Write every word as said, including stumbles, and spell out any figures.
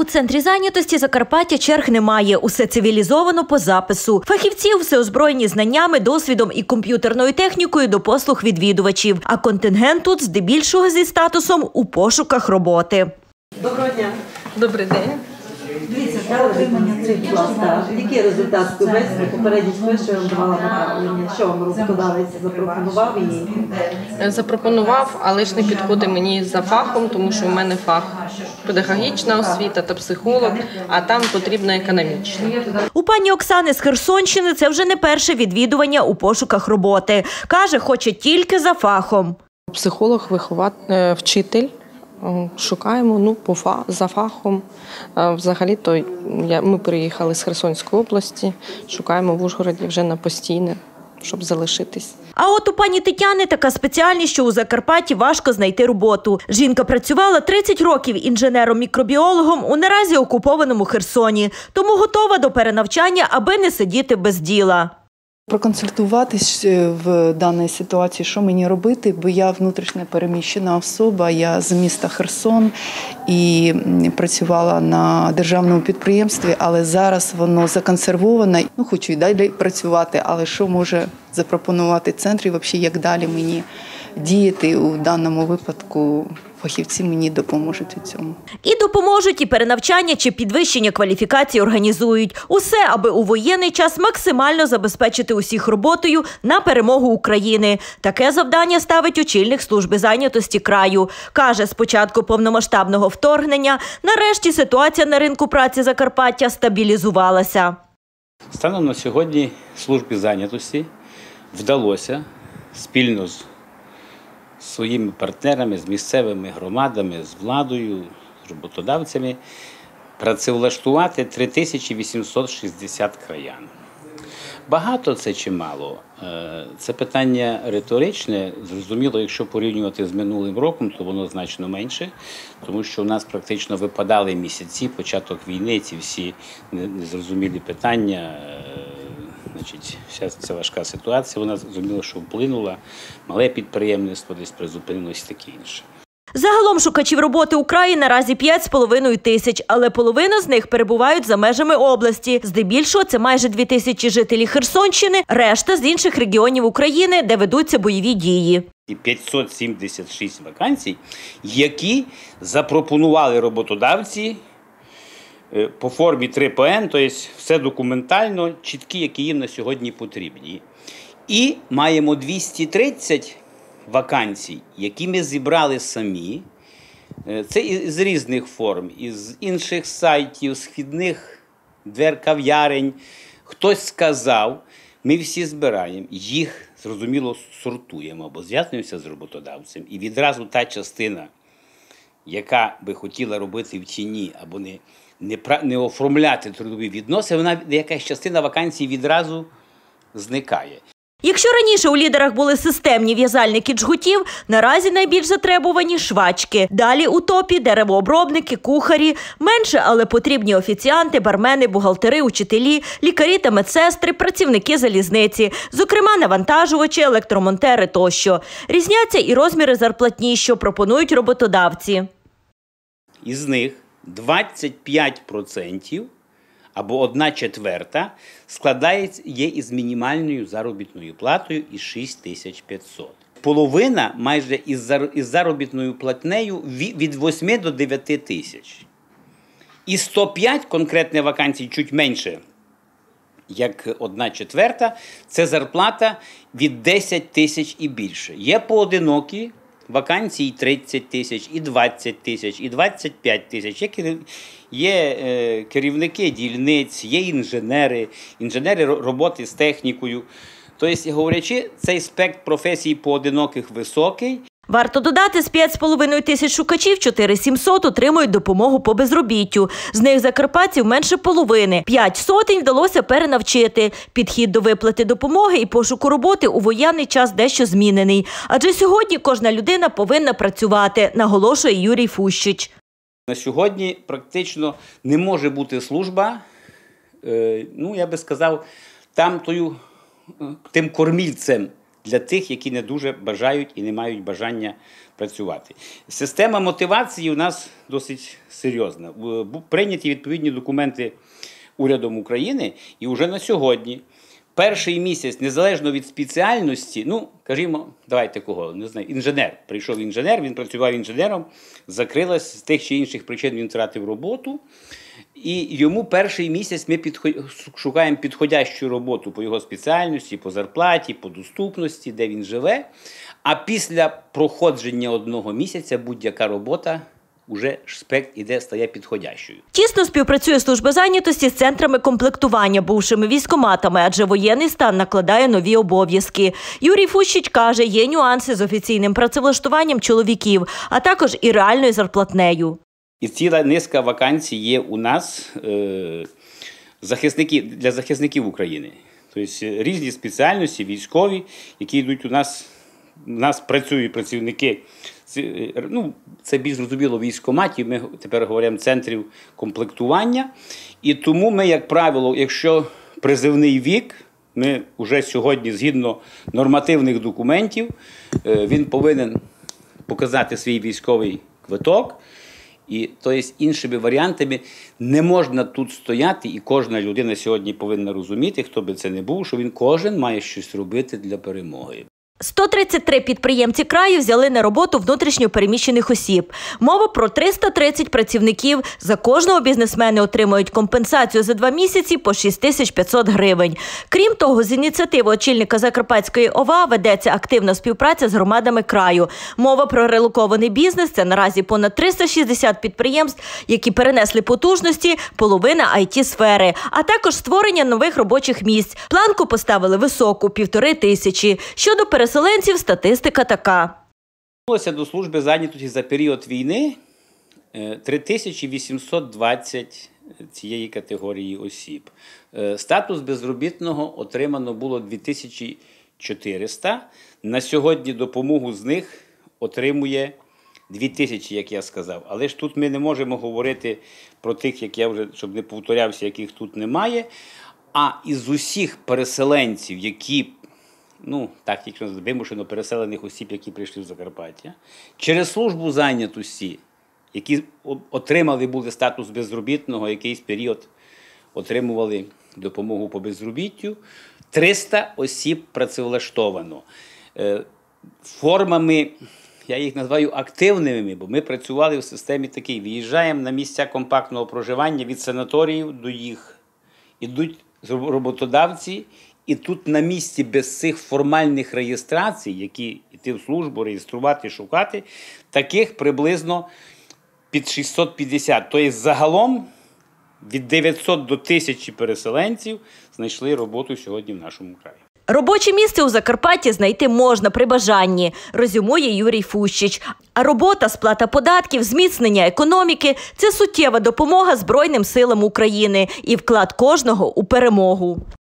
центрі зайнятості Закарпаття черг немає. Усе цивілізовано по запису. Фахівці все озброєні знаннями, досвідом і комп'ютерною технікою до послуг відвідувачів. А контингент тут здебільшого зі статусом у пошуках роботи. Доброго дня. Добрий день. Дивіться, для отримання цих кластер, який результат співбесіди, попередній спис, що я вам давала направлення, що вам роботодавець запропонував і... Запропонував, але ж не підходить мені за фахом, тому що в мене фах педагогічна освіта та психолог, а там потрібно економічна. У пані Оксани з Херсонщини це вже не перше відвідування у пошуках роботи. Каже, хоче тільки за фахом. Психолог, вихователь, вчитель. Шукаємо, ну, по фа, за фахом. Взагалі-то ми приїхали з Херсонської області, шукаємо в Ужгороді вже на постійне, щоб залишитись. А от у пані Тетяни така спеціальність, що у Закарпатті важко знайти роботу. Жінка працювала тридцять років інженером-мікробіологом у наразі окупованому Херсоні, тому готова до перенавчання, аби не сидіти без діла. Проконсультуватись в даній ситуації, що мені робити, бо я внутрішньо переміщена особа, я з міста Херсон і працювала на державному підприємстві, але зараз воно законсервоване. Ну, хочу і далі працювати, але що може запропонувати центр і взагалі, як далі мені діяти у даному випадку, фахівці мені допоможуть у цьому. І допоможуть, і перенавчання чи підвищення кваліфікації організують. Усе, аби у воєнний час максимально забезпечити усіх роботою на перемогу України. Таке завдання ставить очільник служби зайнятості краю. Каже, з початку повномасштабного вторгнення нарешті ситуація на ринку праці Закарпаття стабілізувалася. Станом на сьогодні службі зайнятості вдалося спільно з своїми партнерами, з місцевими громадами, з владою, з роботодавцями працевлаштувати три тисячі вісімсот шістдесят краян. Багато це чи мало? Це питання риторичне. Зрозуміло, якщо порівнювати з минулим роком, то воно значно менше, тому що у нас практично випадали місяці, початок війни, ці всі незрозумілі питання. Значить, вся ця важка ситуація, вона, зрозуміло, що вплинула, мале підприємництво десь призупинилось і таке інше. Загалом шукачів роботи у краї наразі п'ять з половиною тисяч, але половина з них перебувають за межами області. Здебільшого це майже дві тисячі жителів Херсонщини, решта з інших регіонів України, де ведуться бойові дії. І п'ятсот сімдесят шість вакансій, які запропонували роботодавці по формі три П Н, тобто все документально, чіткі, які їм на сьогодні потрібні. І маємо двісті тридцять вакансій, які ми зібрали самі. Це з різних форм, із інших сайтів, з вхідних двер кав'ярень. Хтось сказав, ми всі збираємо, їх, зрозуміло, сортуємо або зв'язуємося з роботодавцем. І відразу та частина, яка би хотіла робити в тіні або не Не, не оформляти трудові відносини, вона, якась частина вакансій відразу зникає. Якщо раніше у лідерах були системні в'язальники джгутів, наразі найбільш затребувані швачки. Далі у топі деревообробники, кухарі, менше, але потрібні офіціанти, бармени, бухгалтери, учителі, лікарі та медсестри, працівники залізниці, зокрема навантажувачі, електромонтери тощо. Різняться і розміри зарплатні, що пропонують роботодавці. Із них двадцять п'ять відсотків або одна четверта складається є із мінімальною заробітною платою із шість тисяч п'ятсот. Половина майже із заробітною платнею від восьми до дев'яти тисяч. І сто п'ять конкретних вакансій, чуть менше, як одна четверта, це зарплата від десять тисяч і більше. Є поодинокі вакансій тридцять тисяч, і двадцять тисяч, і двадцять п'ять тисяч. Є, керів... є е, керівники дільниць, є інженери, інженери роботи з технікою. Тобто, говорячи, цей спектр професій поодиноких високий. Варто додати, з п'ять з половиною тисяч шукачів чотири тисячі сімсот отримують допомогу по безробіттю. З них закарпатців менше половини. П'ять сотень вдалося перенавчити. Підхід до виплати допомоги і пошуку роботи у воєнний час дещо змінений. Адже сьогодні кожна людина повинна працювати, наголошує Юрій Фущич. На сьогодні практично не може бути служба, ну, я би сказав, там тою, тим кормільцем для тих, які не дуже бажають і не мають бажання працювати. Система мотивації у нас досить серйозна. Прийняті відповідні документи урядом України, і вже на сьогодні перший місяць, незалежно від спеціальності, ну, кажімо, давайте кого, не знаю, інженер. Прийшов інженер, він працював інженером, закрилась, з тих чи інших причин він втратив роботу. І йому перший місяць ми підход... шукаємо підходящу роботу по його спеціальності, по зарплаті, по доступності, де він живе. А після проходження одного місяця будь-яка робота уже спект іде, стає підходящою. Тісно співпрацює служба зайнятості з центрами комплектування, бувшими військкоматами, адже воєнний стан накладає нові обов'язки. Юрій Фущич каже, є нюанси з офіційним працевлаштуванням чоловіків, а також і реальною зарплатнею. І ціла низка вакансій є у нас е, захисники, для захисників України. Тобто різні спеціальності, військові, які йдуть у нас, у нас працюють працівники, ну, це більш зрозуміло військкоматів, ми тепер говоримо центрів комплектування. І тому ми, як правило, якщо призивний вік, ми вже сьогодні, згідно нормативних документів, е, він повинен показати свій військовий квиток. І, тобто, іншими варіантами не можна тут стояти, і кожна людина сьогодні повинна розуміти, хто би це не був, що він кожен має щось робити для перемоги. сто тридцять три підприємці краю взяли на роботу внутрішньо переміщених осіб. Мова про триста тридцять працівників. За кожного бізнесмени отримують компенсацію за два місяці по шість тисяч п'ятсот гривень. Крім того, з ініціативи очільника Закарпатської ОВА ведеться активна співпраця з громадами краю. Мова про релокований бізнес – це наразі понад триста шістдесят підприємств, які перенесли потужності, половина ай ті-сфери, а також створення нових робочих місць. Планку поставили високу – півтори тисячі. Щодо переселенців, Переселенців статистика така. До служби зайнятості за період війни три тисячі вісімсот двадцять цієї категорії осіб. Статус безробітного отримано було дві тисячі чотириста. На сьогодні допомогу з них отримує дві тисячі, як я сказав. Але ж тут ми не можемо говорити про тих, як я вже, щоб не повторявся, яких тут немає. А із усіх переселенців, які ну, так, якщо вимушено переселених осіб, які прийшли в Закарпаття, через службу зайнятості, які отримали були статус безробітного, якийсь період отримували допомогу по безробіттю, триста осіб працевлаштовано. Формами, я їх називаю активними, бо ми працювали в системі такій, виїжджаємо на місця компактного проживання від санаторіїв до їх, ідуть роботодавці, і тут на місці без цих формальних реєстрацій, які йти в службу, реєструвати, шукати, таких приблизно під шістсот п'ятдесят. Тобто загалом від дев'ятсот до тисячі переселенців знайшли роботу сьогодні в нашому краї. Робоче місце у Закарпатті знайти можна при бажанні, резюмує Юрій Фущич. А робота, сплата податків, зміцнення економіки – це суттєва допомога Збройним силам України і вклад кожного у перемогу.